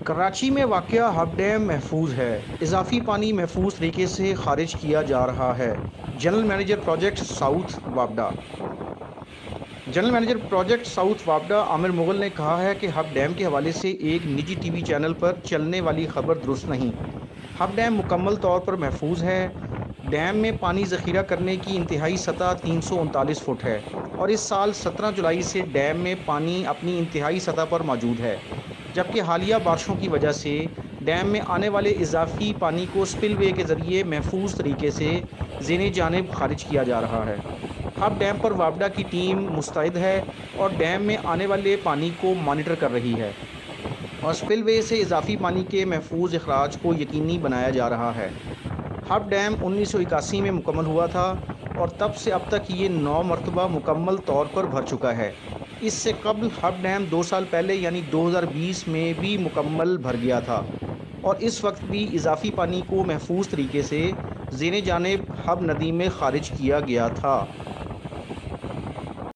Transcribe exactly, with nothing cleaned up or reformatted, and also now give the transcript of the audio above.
کراچی میں واقع hub dam محفوظ ہے۔ اضافی پانی محفوظ طریقے سے خارج کیا جا رہا ہے۔ General manager project south وابڈا general manager project south وابڈا عامر مغل نے کہا ہے کہ ہب ڈیم کے حوالے سے ایک نجی ٹی وی چینل پر چلنے والی خبر درست نہیں۔ ہب ڈیم مکمل طور پر محفوظ ہے۔ ڈیم میں پانی ذخیرہ کرنے کی انتہائی سطح تین سو انتالیس فٹ ہے اور اس سال سترہ جولائی سے ڈیم میں پانی اپنی انتہائی سطح پر موجود ہے، جبکہ حالیہ بارشوں کی وجہ سے ڈیم میں آنے والے اضافی پانی کو سپل وے کے ذریعے محفوظ طریقے سے زیر جانب خارج کیا جا رہا ہے۔ ہب ڈیم پر وابڈا کی ٹیم مستعد ہے اور ڈیم میں آنے والے پانی کو مانیٹر کر رہی ہے اور سپل وے سے اضافی پانی کے محفوظ اخراج کو یقینی بنایا جا رہا ہے۔ ہب ڈیم انیس سو اکاسی میں مکمل ہوا تھا اور تب سے اب تک یہ نو مرتبہ مکمل طور پر بھر چکا ہے۔ اس سے قبل ہب ڈیم دو سال پہلے یعنی دو ہزار بیس میں بھی مکمل بھر گیا تھا اور اس وقت بھی اضافی پانی کو محفوظ طریقے سے زیر جانب ہب ندی میں خارج کیا گیا تھا۔